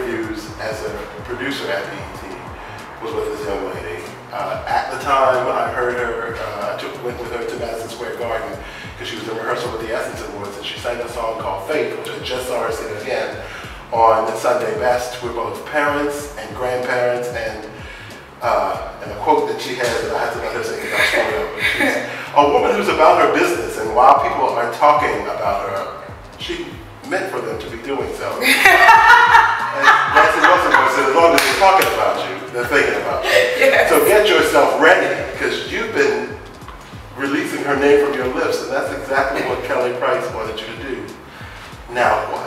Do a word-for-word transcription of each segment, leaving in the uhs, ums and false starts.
interviews as a producer at B E T was with this young lady. Uh, at the time when I heard her, uh, I took, went with her to Madison Square Garden because she was in rehearsal with the Essence Awards, and she sang a song called Faith, which I just saw her sing again on the Sunday Best. We're both parents and grandparents, and uh, and a quote that she has that I have to let her say because I'll screw it up. She's a woman who's about her business, and while people are talking about her, she meant for them to be doing so. And Nancy Wilson said, as long as they're talking about you, they're thinking about you. Yes. So get yourself ready, because you've been releasing her name from your lips, and that's exactly what Kelly Price wanted you to do. Now what?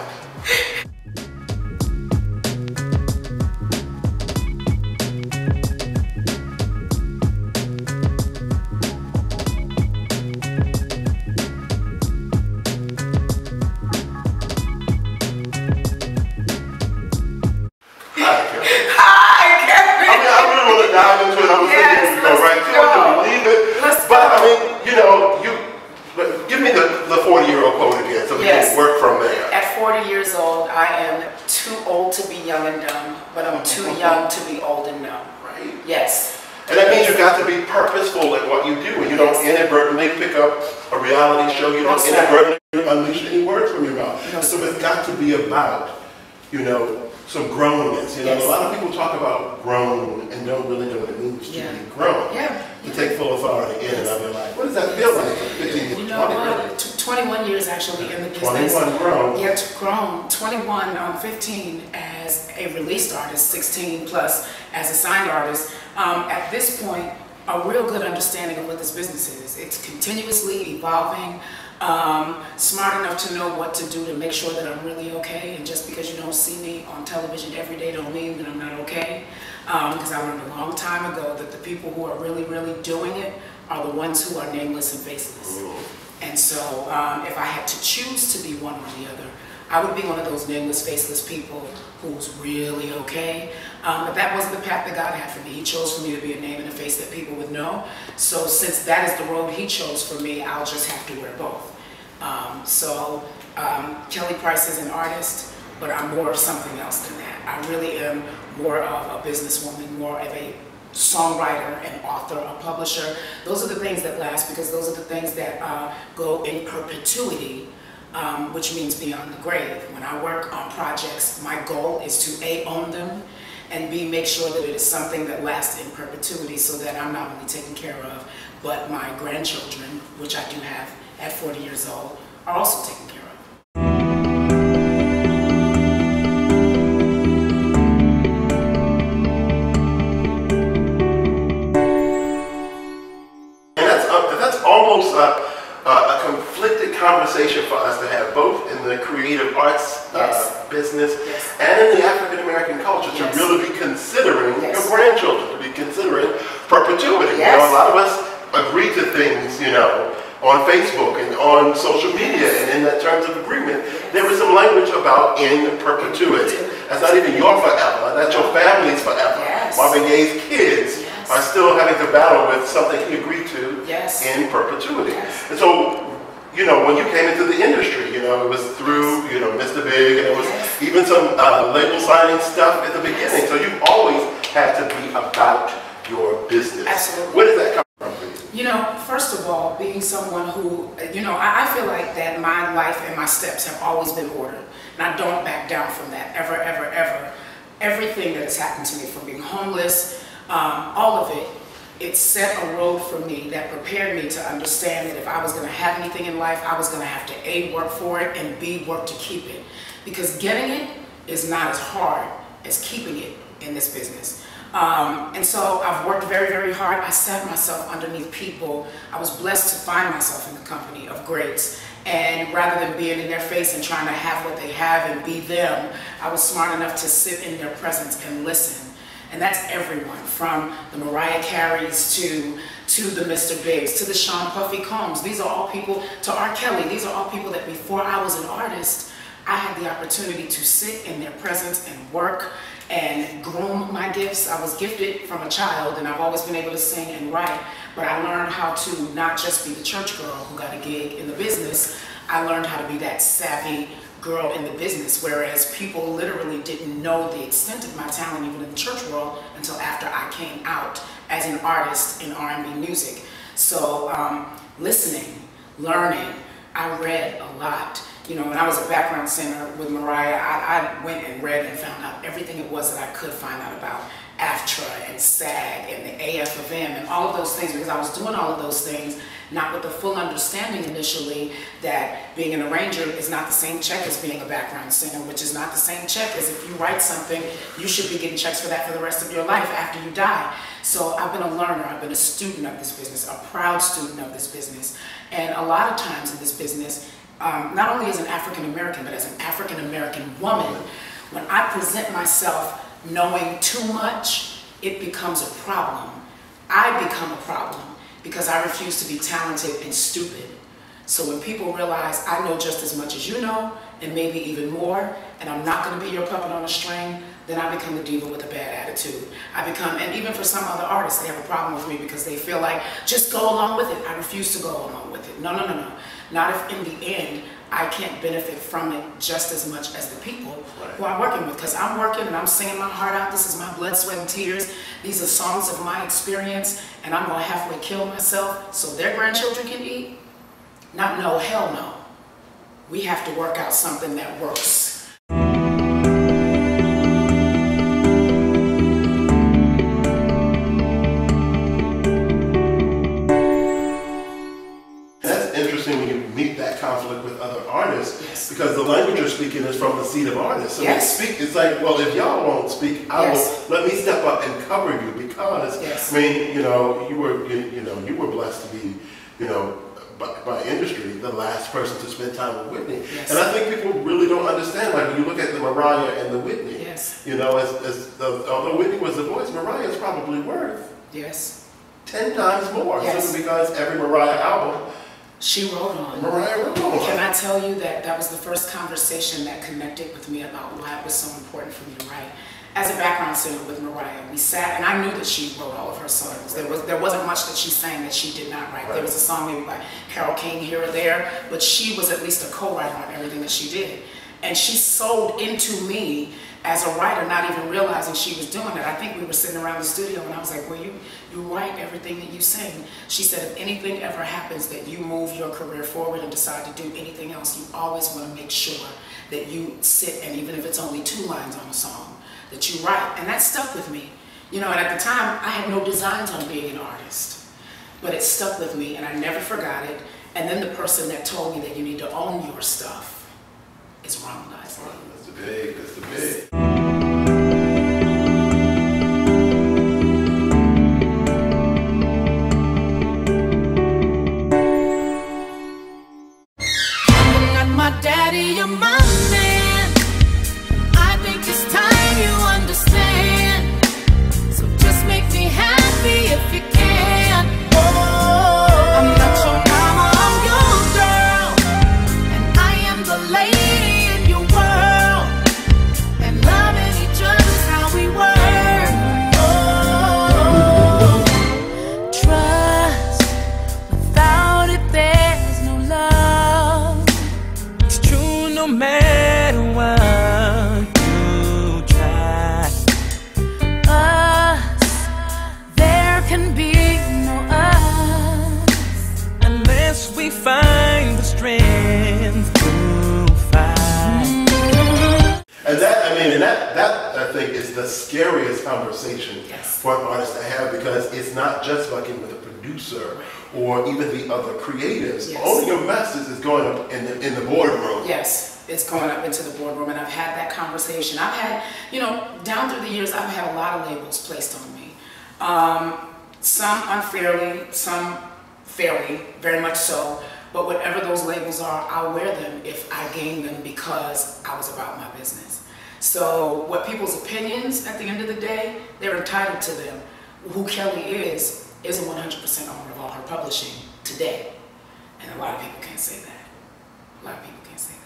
Dive into it. I was yes, thinking we go right to it. Do we leave it? Let's but go. I mean, you know, you give me the the forty year old quote again, so we yes. can work from there. At forty years old, I am too old to be young and dumb, but I'm too young to be old and numb. Right. Yes. And that means you've got to be purposeful in what you do, and you yes. don't inadvertently pick up a reality show. You don't That's inadvertently right. unleash any words from your mouth. No, so it's got to be about, you know, some grownness. You know, yes. a lot of people talk about grown and don't really know what it means yeah. to be grown. Yeah. To yeah. take full authority in, yes. and I've been like, what does that feel like? fifteen, you know, uh, twenty-one years actually in the business. twenty-one grown. Yeah, grown. twenty-one, um, fifteen as a released artist, sixteen plus as a signed artist. Um, at this point, a real good understanding of what this business is. It's continuously evolving. Um, smart enough to know what to do to make sure that I'm really okay, and just because you don't see me on television every day don't mean that I'm not okay, because um, I learned a long time ago that the people who are really, really doing it are the ones who are nameless and faceless. Ooh. And so um, if I had to choose to be one or the other, I would be one of those nameless, faceless people who's really okay. Um, but that wasn't the path that God had for me. He chose for me to be a name and a face that people would know. So since that is the road He chose for me, I'll just have to wear both. Um, so um, Kelly Price is an artist, but I'm more of something else than that. I really am more of a businesswoman, more of a songwriter, an author, a publisher. Those are the things that last, because those are the things that uh, go in perpetuity. Um, which means beyond the grave. When I work on projects, my goal is to A, own them, and B, make sure that it is something that lasts in perpetuity, so that I'm not only taken care of, but my grandchildren, which I do have at forty years old, are also taken care of. And that's, uh, that's almost uh, Uh, a conflicted conversation for us to have, both in the creative arts uh, yes. business yes. and in the African American culture, yes. to really be considering yes. your grandchildren, to be considering perpetuity. Yes. You know, a lot of us agree to things, you know, on Facebook and on social media, yes. and in that terms of agreement, yes. there is some language about in perpetuity. That's not even your forever, that's your family's forever. Yes. Marvin Gaye's kids yes. are still having to battle with something he agreed to yes. in perpetuity. Yes. And so, you know, when you came into the industry, you know, it was through, you know, Mister Big, and it was yes. even some uh, label signing stuff at the beginning. Yes. So you've always had to be about your business. Absolutely. Where does that come from for you? You know, first of all, being someone who, you know, I, I feel like that my life and my steps have always been ordered. And I don't back down from that, ever, ever, ever. Everything that has happened to me, from being homeless, um, all of it, it set a road for me that prepared me to understand that if I was going to have anything in life, I was going to have to A, work for it, and B, work to keep it. Because getting it is not as hard as keeping it in this business. Um, and so I've worked very, very hard. I set myself underneath people. I was blessed to find myself in the company of greats. And rather than being in their face and trying to have what they have and be them, I was smart enough to sit in their presence and listen. And that's everyone, from the Mariah Careys to, to the Mister Bigs, to the Sean Puffy Combs. These are all people, to R. Kelly, these are all people that before I was an artist, I had the opportunity to sit in their presence and work and groom my gifts. I was gifted from a child, and I've always been able to sing and write, but I learned how to not just be the church girl who got a gig in the business. I learned how to be that savvy girl in the business, whereas people literally didn't know the extent of my talent even in the church world until after I came out as an artist in R and B music. So um, listening, learning, I read a lot. You know, when I was a background singer with Mariah, I, I went and read and found out everything it was that I could find out about AFTRA and SAG and the A F of M and all of those things, because I was doing all of those things not with the full understanding initially that being an arranger is not the same check as being a background singer, which is not the same check as if you write something, you should be getting checks for that for the rest of your life after you die. So I've been a learner, I've been a student of this business, a proud student of this business. And a lot of times in this business, um, not only as an African American, but as an African American woman, when I present myself knowing too much, it becomes a problem. I become a problem because I refuse to be talented and stupid. So when people realize I know just as much as you know, and maybe even more, and I'm not gonna be your puppet on a string, then I become the diva with a bad attitude. I become, and even for some other artists, they have a problem with me because they feel like, just go along with it. I refuse to go along with it. No, no, no, no. Not if in the end, I can't benefit from it just as much as the people right. who I'm working with, because I'm working and I'm singing my heart out. This is my blood, sweat, and tears. These are songs of my experience, and I'm gonna halfway kill myself so their grandchildren can eat? Not no, hell no. We have to work out something that works. Conflict with other artists yes. because the language you're speaking is from the seat of artists. So yes. we speak, it's like, well, if y'all won't speak, I yes. will, let me step up and cover you because, yes. I mean, you know, you were, you, you know, you were blessed to be, you know, by, by industry, the last person to spend time with Whitney. Yes. And I think people really don't understand, like when you look at the Mariah and the Whitney, yes. you know, as, as the, although Whitney was the voice, Mariah is probably worth yes. ten times more, yes. simply because every Mariah album she wrote on. Mariah wrote on. Can I tell you that that was the first conversation that connected with me about why it was so important for me to write. As a background singer with Mariah, we sat, and I knew that she wrote all of her songs. There, was, there wasn't much that she sang that she did not write. Right. There was a song maybe by Carole King here or there, but she was at least a co-writer on everything that she did. And she sold into me as a writer, not even realizing she was doing it. I think we were sitting around the studio and I was like, well, you, you write everything that you sing. She said, if anything ever happens that you move your career forward and decide to do anything else, you always want to make sure that you sit, and even if it's only two lines on a song, that you write. And that stuck with me. You know, and at the time, I had no designs on being an artist, but it stuck with me and I never forgot it. And then the person that told me that you need to own your stuff is Ronald Isley. That's the big, that's the big. You're not my daddy, you're my man. I think it's time you understand. So just make me happy if you can. Oh, I'm not your mama, I'm your girl, and I am the lady in your world, and loving each other's how we work. Oh, trust, without it there's no love. It's true no matter what you try. Us, there can be no us unless we find the strength to fight. And that, I mean, and that, that I think is the scariest conversation Yes. for an artist to have, because it's not just fucking with a producer or even the other creatives. Yes. Only your masters is going up in the, in the boardroom. Yes, it's going up into the boardroom, and I've had that conversation. I've had, you know, down through the years, I've had a lot of labels placed on me. Um, some unfairly, some fairly, very much so. But whatever those labels are, I'll wear them if I gain them because I was about my business. So what people's opinions, at the end of the day, they're entitled to them. Who Kelly is, is a one hundred percent owner of all her publishing today. And a lot of people can't say that. A lot of people can't say that.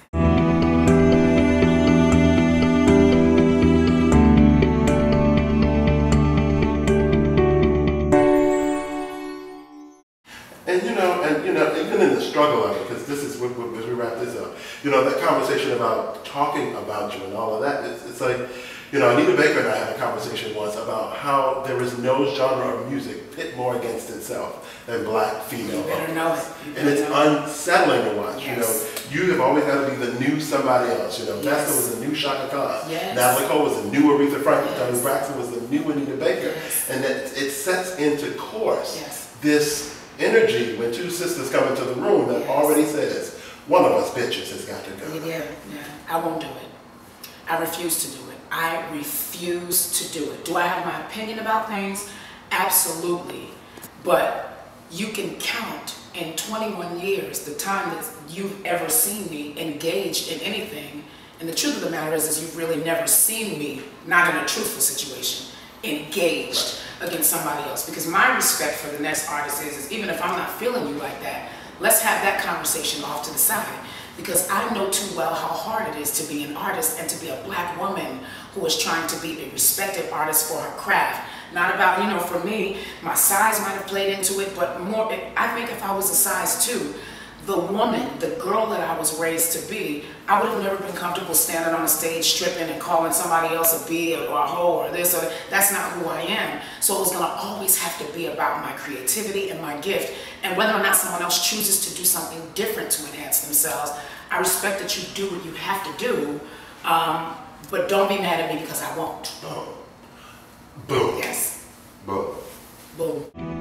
And you know, and you know, even in the struggle of it, because this is as we, as we wrap this up, you know, that conversation about talking about you and all of that, it's, it's like, you know, Anita Baker and I had a conversation once about how there is no genre of music pit more against itself than black female You better know it. You better And it's know unsettling to watch, Yes. you know. You have always got to be the new somebody else, you know. Yes. Vesta was the new Shaka Khan. Yes. Natalie Cole was the new Aretha Franklin. Yes. Toni Braxton was the new Anita Baker. Yes. And that it sets into course Yes. this energy when two sisters come into the room that Yes. already says, one of us bitches has got to go. Yeah, yeah. I won't do it. I refuse to do it. I refuse to do it. Do I have my opinion about things? Absolutely. But you can count in twenty-one years the time that you've ever seen me engaged in anything. And the truth of the matter is, is you've really never seen me, not in a truthful situation, engaged against somebody else. Because my respect for the next artist is, is even if I'm not feeling you like that, let's have that conversation off to the side. Because I know too well how hard it is to be an artist and to be a black woman who is trying to be a respected artist for her craft. Not about, you know, for me, my size might have played into it, but more, I think if I was a size two, the woman, the girl that I was raised to be, I would have never been comfortable standing on a stage stripping and calling somebody else a bee or a hoe or this or that. That's not who I am. So it was gonna always have to be about my creativity and my gift. And whether or not someone else chooses to do something different to enhance themselves, I respect that you do what you have to do, um, but don't be mad at me because I won't. Boom. Boom. Yes. Boom. Boom.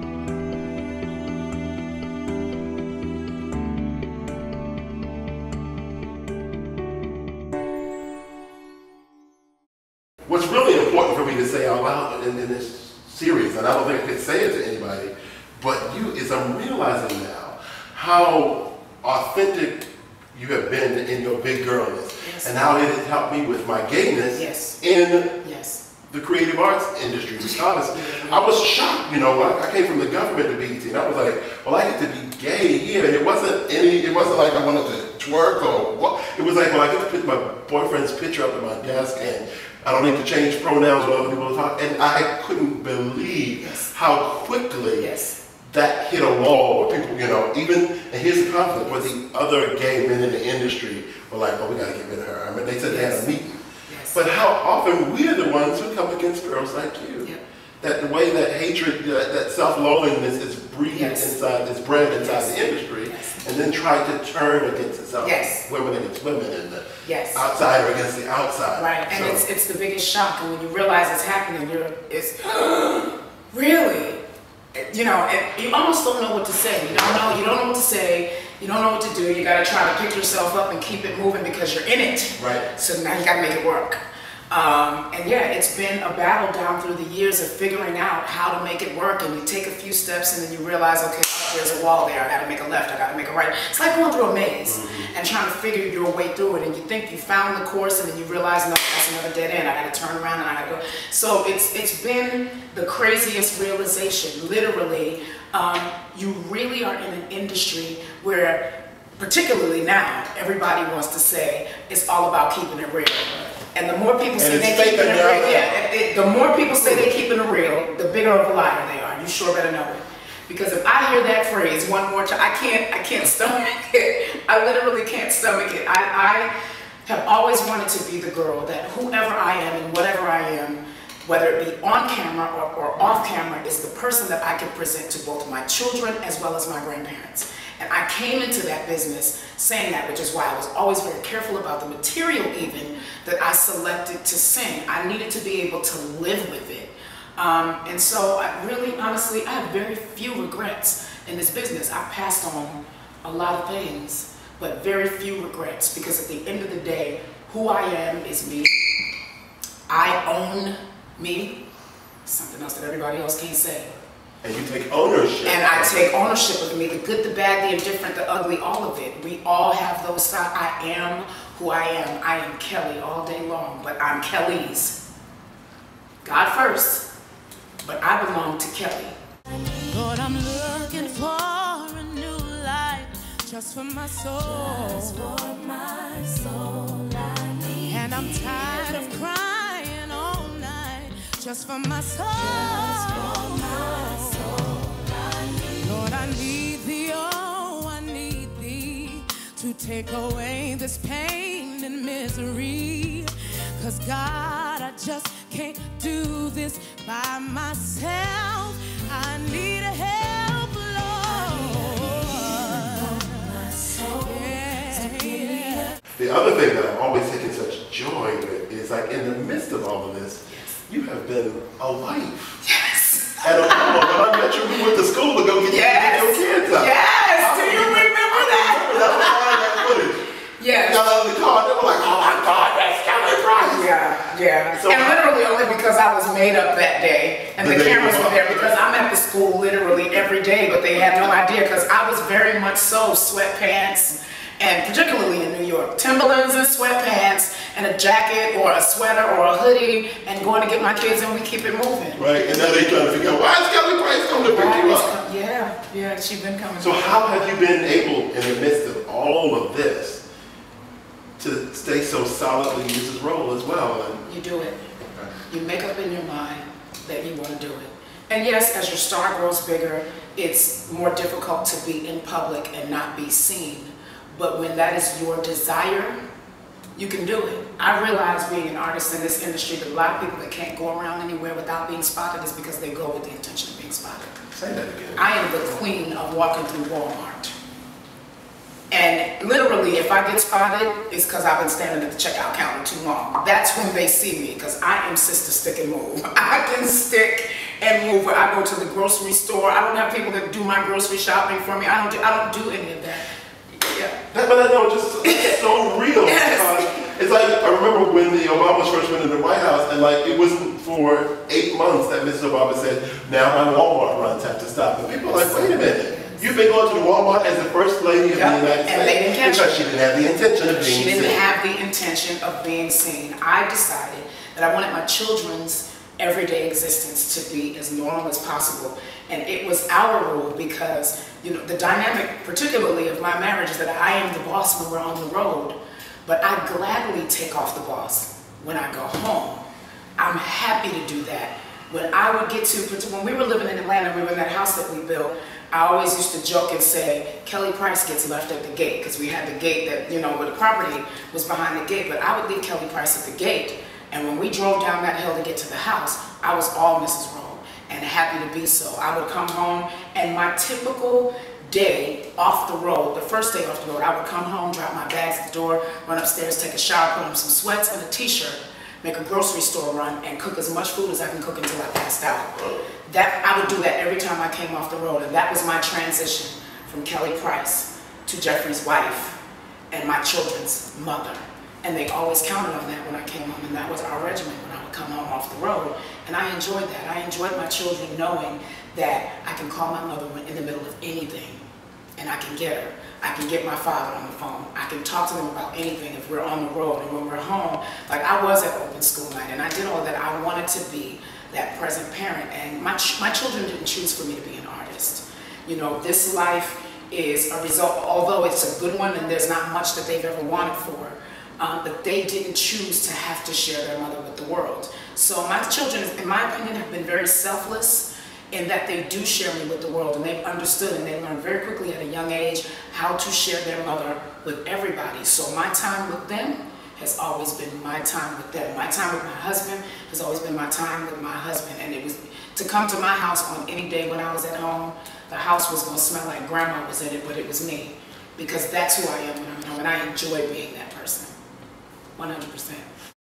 What's really important for me to say out loud in, in this series, and I don't think I could say it to anybody, but you, is I'm realizing now how authentic you have been in your big girlness, Yes. and how it has helped me with my gayness Yes. in Yes. the creative arts industry. Because I was shocked, you know, I, I came from the government to B E T, and I was like, well, I get to be gay here, and it wasn't any, it wasn't like I wanted to twerk or what. It was like, well, I get to put my boyfriend's picture up at my desk, and I don't need to change pronouns when other people talk, and I couldn't believe Yes. how quickly Yes. that hit a wall where people, you know, even, and here's the conflict, where the other gay men in the industry were like, oh, we gotta get rid of her. I mean, they said they had a meeting. Yes. But how often we're the ones who come against girls like you. Yep. That the way that hatred, that, that self-loathingness is breathed Yes. inside, is bred inside Yes. the industry, Yes. and then try to turn against itself. Yes. Women against women, and the Yes. outsider against the outside. Right, and So- it's it's the biggest shock, and when you realize it's happening, you're it's really, you know, and you almost don't know what to say. You don't know, you don't know what to say. You don't know what to do. You got to try to pick yourself up and keep it moving because you're in it. Right. So now you got to make it work. Um, and yeah, it's been a battle down through the years of figuring out how to make it work. And you take a few steps, and then you realize, okay, there's a wall there. I got to make a left. I got to make a right. It's like going through a maze Mm-hmm. and trying to figure your way through it. And you think you found the course, and then you realize, no, that's another dead end. I got to turn around and I got to go. So it's it's been the craziest realization. Literally, um, you really are in an industry where, particularly now, everybody wants to say it's all about keeping it real. And the more people say And they it's keeping it fake real, now. yeah, it, it, the more people say they keeping it real, the bigger of a liar they are. You sure better know it. Because if I hear that phrase one more time, I can't, I can't stomach it. I literally can't stomach it. I, I have always wanted to be the girl that whoever I am and whatever I am, whether it be on camera or, or off camera, is the person that I can present to both my children as well as my grandparents. And I came into that business saying that, which is why I was always very careful about the material even that I selected to sing. I needed to be able to live with it. Um, and so I really, honestly, I have very few regrets in this business. I've passed on a lot of things, but very few regrets, because at the end of the day, who I am is me. I own me. Something else that everybody else can't say. And you take ownership. And I take ownership of me, the good, the bad, the indifferent, the ugly, all of it. We all have those sides. I am who I am. I am Kelly all day long, but I'm Kelly's. God first, but I belong to Kelly. Lord, I'm looking for a new life just for my soul. Just for my soul I need. And I'm tired of crying all night just for my soul. Just for my soul I need. Lord, I need thee, oh, I need thee. to take away this pain and misery. Cause God, I just can't do this by myself. I need a help, Lord. Yeah. The other thing that I'm always taking such joy with is like in the midst of all of this, you have been a wife. Yes. And a mama. When I met you, we went to school to go get, yes. your kids up. Yes. Do you remember that? I remember that. I was buying that footage. Yes. Got out of the car, they were like, oh my God, that's Kelly Price. Yeah, yeah. So and literally only because I was made up that day and the, the cameras were there, because I'm at the school literally every day, but they had no idea because I was very much so sweatpants, and particularly in New York, Timberlands and sweatpants and a jacket or a sweater or a hoodie and going to get my kids, and we keep it moving. Right, and now they trying to figure out, why is Kelly Price coming to pick you up? Yeah, yeah, she's been coming. So how have you been able, in the midst of all of this, to stay so solidly in this role as well? And you do it. You make up in your mind that you want to do it. And yes, as your star grows bigger, it's more difficult to be in public and not be seen. But when that is your desire, you can do it. I realize being an artist in this industry that a lot of people that can't go around anywhere without being spotted is because they go with the intention of being spotted. say that again. I am the queen of walking through Walmart. And literally, if I get spotted, it's because I've been standing at the checkout counter too long. That's when they see me, because I am Sister Stick and Move. I can stick and move. I go to the grocery store. I don't have people that do my grocery shopping for me. I don't do, I don't do any of that. Yeah. That, but I know, just it's so real. Yes. Uh, it's like, I remember when the Obamas first went in the White House, and like, it wasn't for eight months that Missus Obama said, now my Walmart runs have to stop. And people are like, wait a minute. You've been going to the Walmart as the first lady of yep. the United and States. They didn't catch because she didn't have the intention of being seen. She didn't seen. have the intention of being seen. I decided that I wanted my children's everyday existence to be as normal as possible. And it was our rule because, you know, the dynamic, particularly of my marriage, is that I am the boss when we're on the road, but I gladly take off the boss when I go home. I'm happy to do that. When I would get to, when we were living in Atlanta, we were in that house that we built, I always used to joke and say, Kelly Price gets left at the gate, because we had the gate that, you know, where the property was behind the gate, but I would leave Kelly Price at the gate. And when we drove down that hill to get to the house, I was all Missus Rowe and happy to be so. I would come home, and my typical day off the road, the first day off the road, I would come home, drop my bags at the door, run upstairs, take a shower, put on some sweats and a t-shirt, make a grocery store run, and cook as much food as I can cook until I passed out. That, I would do that every time I came off the road, and that was my transition from Kelly Price to Jeffrey's wife and my children's mother. And they always counted on that when I came home, and that was our regimen when I would come home off the road. And I enjoyed that. I enjoyed my children knowing that I can call my mother in the middle of anything, and I can get her. I can get my father on the phone. I can talk to them about anything if we're on the road. And when we're home, like I was at open school night, and I did all that. I wanted to be that present parent, and my, ch my children didn't choose for me to be an artist. You know, this life is a result, although it's a good one and there's not much that they've ever wanted for, um, but they didn't choose to have to share their mother with the world. So my children, in my opinion, have been very selfless in that they do share me with the world, and they've understood and they learned very quickly at a young age how to share their mother with everybody. So my time with them has always been my time with them. My time with my husband has always been my time with my husband. And it was to come to my house on any day when I was at home, the house was gonna smell like grandma was in it, but it was me. Because that's who I am when I'm home, and I enjoy being that person, one hundred percent.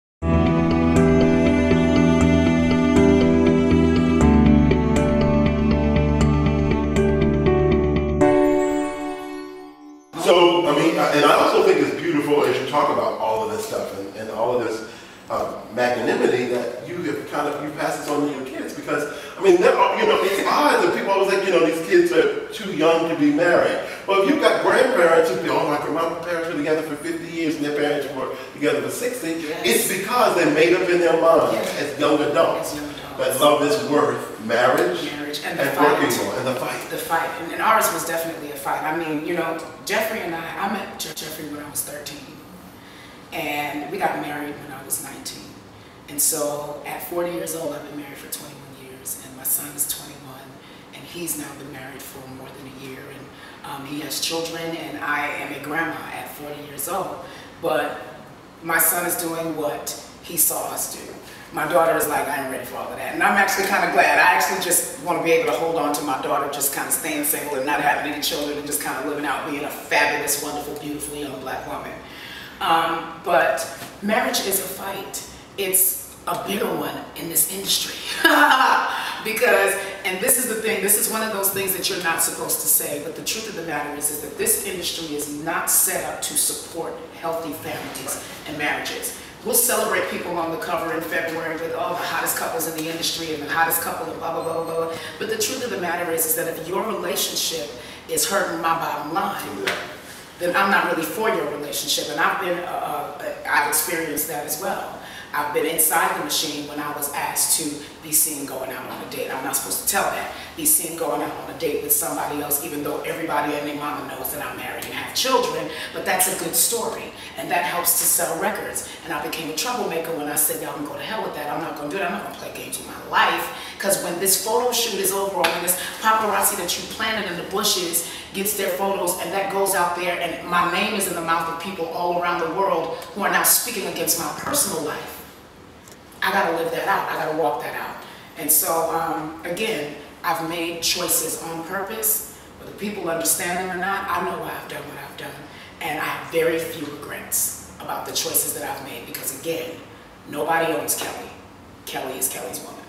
So, I mean, and I also think it's beautiful as you talk about all of this stuff and, and all of this uh, magnanimity that you have kind of, you pass this on to your kids, because, I mean, there are, you know, it's odd that people always like, you know, these kids are too young to be married. Well, if you've got grandparents who feel, oh, my grandma parents were together for fifty years and their parents were together for sixty, yes. It's because they made up in their mind, yes, as young adults, as young adults, that love is worth marriage, marriage and, the and fight. working on, and the fight. The fight, and, and ours was definitely a fight. I mean, you know, Jeffrey and I, I met Jeffrey when I was thirteen, and we got married when I was nineteen. And so at forty years old, I've been married for twenty-one years, and my son is twenty-one, and he's now been married for more than a year, and um, he has children, and I am a grandma at forty years old. But my son is doing what he saw us do. My daughter is like, I ain't ready for all of that. And I'm actually kind of glad. I actually just want to be able to hold on to my daughter, just kind of staying single and not having any children and just kind of living out being a fabulous, wonderful, beautiful young black woman. Um, but marriage is a fight. It's a bigger one in this industry. Because, and this is the thing, this is one of those things that you're not supposed to say, but the truth of the matter is, is that this industry is not set up to support healthy families and marriages. We'll celebrate people on the cover in February with all the hottest couples in the industry and the hottest couple and blah, blah, blah, blah. But the truth of the matter is, is that if your relationship is hurting my bottom line, then I'm not really for your relationship. And I've been, uh, uh, I've experienced that as well. I've been inside the machine when I was asked to be seen going out on a date. I'm not supposed to tell that. Be seen going out on a date with somebody else, even though everybody and their mama knows that I'm married and have children. But that's a good story, and that helps to sell records. And I became a troublemaker when I said, y'all can go to hell with that. I'm not going to do that. I'm not going to play games with my life. Because when this photo shoot is over, or when this paparazzi that you planted in the bushes gets their photos, and that goes out there, and my name is in the mouth of people all around the world who are now speaking against my personal life, I gotta live that out. I gotta walk that out. And so, um, again, I've made choices on purpose. Whether people understand them or not, I know why I've done what I've done. And I have very few regrets about the choices that I've made, because again, nobody owns Kelly. Kelly is Kelly's woman.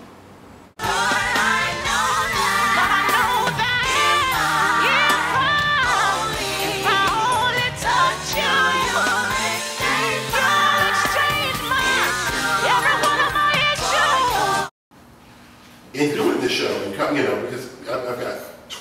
In doing this show, and you know, because I've got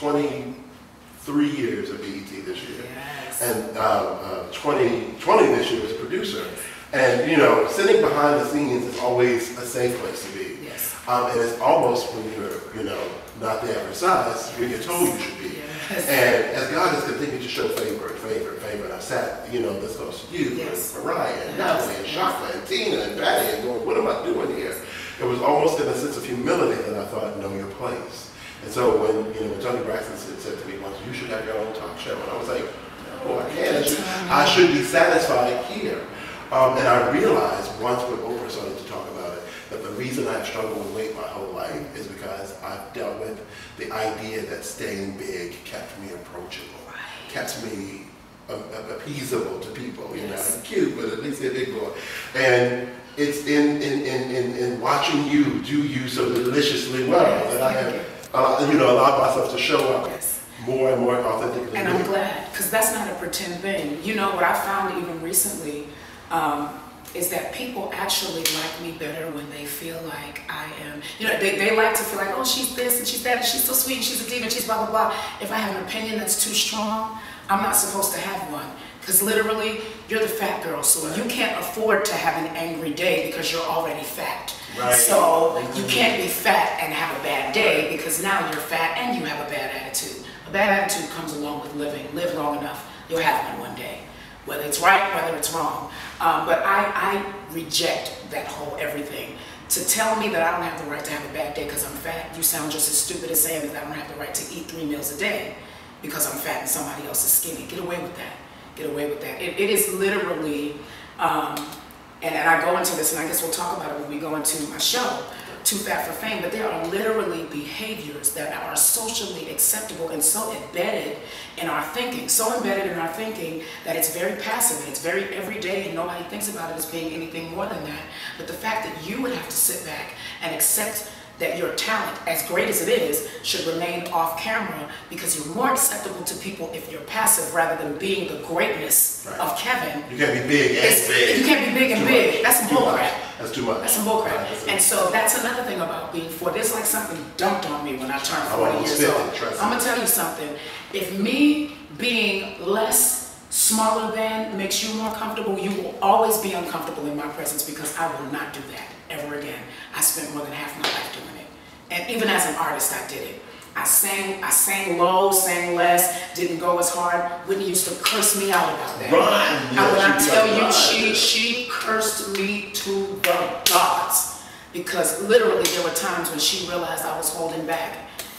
twenty-three years of B E T this year, yes. and um, uh, twenty, twenty this year as a producer, and you know, sitting behind the scenes is always a safe place to be. Yes. Um, and it's almost when you're, you know, not the average size, when you're told you should be. Yes. And as God has continued to show favor and favor and favor, and I've sat, you know, this goes to you, yes. and Mariah, and yes. Natalie, and Shaka, and Tina, and Patty, and going, what am I doing here? It was almost in a sense of humility that I thought, know your place. And so when, you know, when Tony Braxton said, said to me once, you should have your own talk show, and I was like, no, I can't. I should, I should be satisfied here. Um, and I realized once when Oprah started to talk about it, that the reason I've struggled with weight my whole life is because I've dealt with the idea that staying big kept me approachable, right. kept me uh, appeasable to people. You yes. know, I'm cute, but at least they're big boy. And it's in, in, in, in, in watching you do you so deliciously well yes, that I have, uh, you know, allowed myself to show up yes. more and more authentically. And I'm glad, because that's not a pretend thing. You know, what I found even recently um, is that people actually like me better when they feel like I am, you know, they, they like to feel like, oh, she's this and she's that and she's so sweet and she's a diva and she's blah, blah, blah. If I have an opinion that's too strong, I'm not supposed to have one. Because literally, you're the fat girl, so you can't afford to have an angry day because you're already fat. Right. So you can't be fat and have a bad day because now you're fat and you have a bad attitude. A bad attitude comes along with living. Live long enough, you'll have one one day. Whether it's right, whether it's wrong. Um, but I, I reject that whole everything. To tell me that I don't have the right to have a bad day because I'm fat, you sound just as stupid as saying that I don't have the right to eat three meals a day because I'm fat and somebody else is skinny. Get away with that. Get away with that. It, it is literally, um, and, and I go into this, and I guess we'll talk about it when we go into my show, Too Fat for Fame, but there are literally behaviors that are socially acceptable and so embedded in our thinking, so embedded in our thinking that it's very passive, it's very everyday, and nobody thinks about it as being anything more than that. But the fact that you would have to sit back and accept that your talent, as great as it is, should remain off camera because you're more acceptable to people if you're passive rather than being the greatness right. of Kevin. You can't be big and big. You can't be big and too big. Much. That's some bullcrap. That's too much. That's some bullcrap. Right. And so that's another thing about being forty. There's like something dumped on me when I turned forty years old. I'm gonna tell you something. If me being less, smaller than makes you more comfortable, you will always be uncomfortable in my presence because I will not do that ever again. I spent more than half my life doing it. And even as an artist, I did it. I sang, I sang low, sang less, didn't go as hard. Whitney used to curse me out about that. Right. And yeah, when I tell you, right. she she cursed me to the gods. Because literally there were times when she realized I was holding back.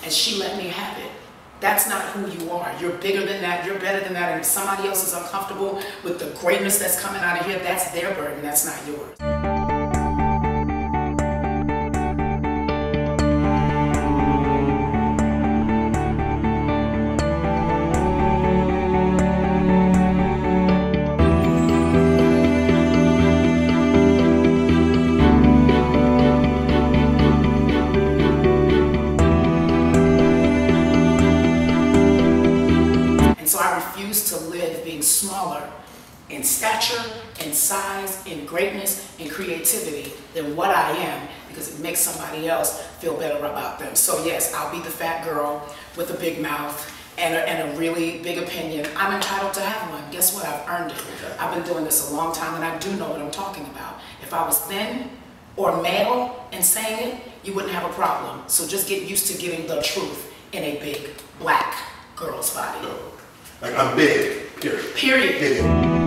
and she let me have it. That's not who you are. You're bigger than that. You're better than that. And if somebody else is uncomfortable with the greatness that's coming out of here, that's their burden. That's not yours. To live being smaller in stature, in size, in greatness, in creativity than what I am, because it makes somebody else feel better about them. So yes, I'll be the fat girl with a big mouth and a, and a really big opinion. I'm entitled to have one. Guess what? I've earned it. Okay. I've been doing this a long time, and I do know what I'm talking about. If I was thin or male and saying it, you wouldn't have a problem. So just get used to getting the truth in a big black girl's body. No. Like, I'm big, period. Period. Period.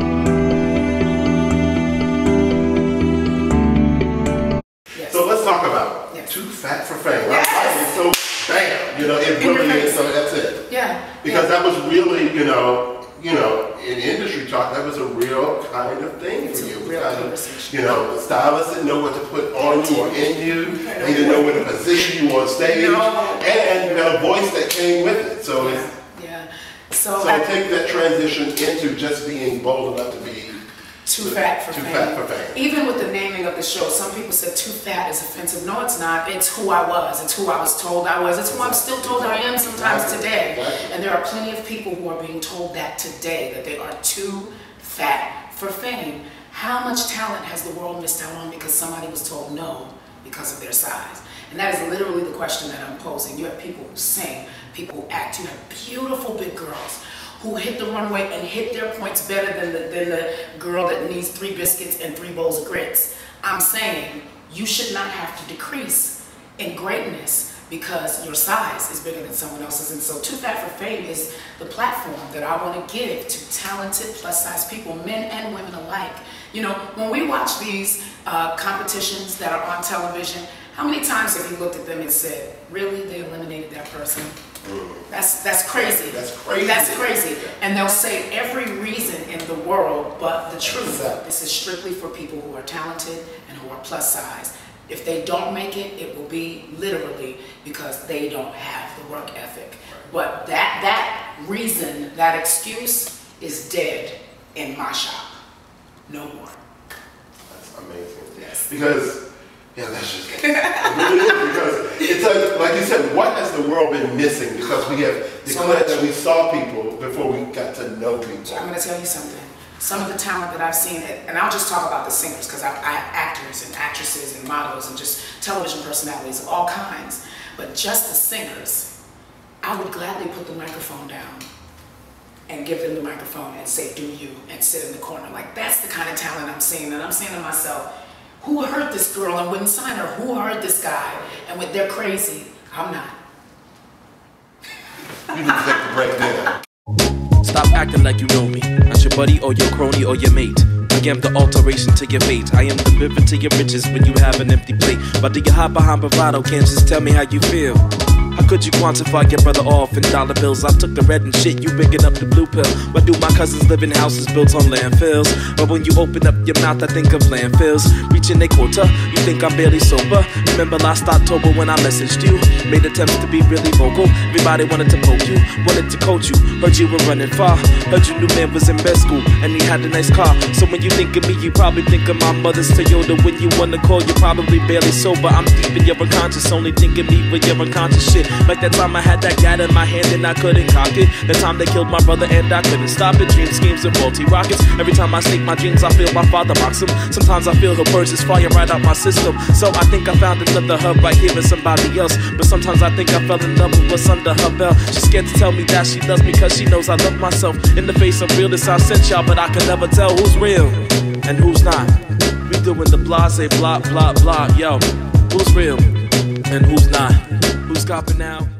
Yes. So let's talk about yes. Too Fat for Fame. Yes. Right? So, bam, you know, it in really is, so that's it. Yeah. Because yeah. that was really, you know, you know, in industry talk, that was a real kind of thing it's for you. A real kind conversation. Of, you know, the stylists didn't know what to put on you or in you. They didn't know where to position you on stage. No. And you had a voice that came with it. So yeah. it's, yeah. So, so I, take that transition into just being bold enough to be too fat for too fame. fat for fame. Even with the naming of the show, some people said too fat is offensive. No, it's not. It's who I was. It's who I was told I was. It's who I'm still told I am sometimes exactly. today. Exactly. And there are plenty of people who are being told that today, that they are too fat for fame. How much talent has the world missed out on because somebody was told no because of their size? And that is literally the question that I'm posing. You have people who sing, people who act. You have beautiful big girls who hit the runway and hit their points better than the, than the girl that needs three biscuits and three bowls of grits. I'm saying you should not have to decrease in greatness because your size is bigger than someone else's. And so Too Fat for Fame is the platform that I want to give to talented plus size people, men and women alike. You know, when we watch these uh, competitions that are on television, how many times have you looked at them and said, really, they eliminated that person? Mm. That's that's crazy. That's crazy. That's crazy. And they'll say every reason in the world but the truth. Exactly. This is strictly for people who are talented and who are plus size. If they don't make it, it will be literally because they don't have the work ethic. But that that reason, that excuse is dead in my shop. No more. That's amazing. Yes. Because yeah, that's just it really is, because it's like, like you said, what has the world been missing? Because we have declared that we saw people before we got to know people. So I'm going to tell you something. Some of the talent that I've seen, and I'll just talk about the singers, because I, I have actors and actresses and models and just television personalities of all kinds. But just the singers, I would gladly put the microphone down and give them the microphone and say, do you, and sit in the corner. Like, that's the kind of talent I'm seeing. And I'm saying to myself, who heard this girl and wouldn't sign her? Who heard this guy and when they're crazy? I'm not. You need to take the break now. Stop acting like you know me. Not your buddy or your crony or your mate. I am the alteration to your fate. I am the river to your riches when you have an empty plate. But do you hide behind bravado? Can't just tell me how you feel. How could you quantify your brother off in dollar bills? I took the red and shit, you picking up the blue pill. Why do my cousins live in houses built on landfills? But when you open up your mouth, I think of landfills reaching a quota, you think I'm barely sober. Remember last October when I messaged you? Made attempts to be really vocal. Everybody wanted to poke you, wanted to coach you. Heard you were running far. Heard your new man was in med school and he had a nice car. So when you think of me, you probably think of my mother's Toyota. When you wanna call, you're probably barely sober. I'm deep in your unconscious, only think of me when you're unconscious shit. Like that time I had that gat in my hand and I couldn't cock it. The time they killed my brother and I couldn't stop it. Dream schemes and multi rockets. Every time I sneak my dreams, I feel my father box him. Sometimes I feel her words just fire right out my system. So I think I found another hub right here in somebody else. But sometimes I think I fell in love with what's under her belt. She's scared to tell me that she loves me cause she knows I love myself. In the face of realness I sent y'all, but I can never tell who's real and who's not. We doing the blase, blah, blah, blah, yo. Who's real and who's not? Who's copping now?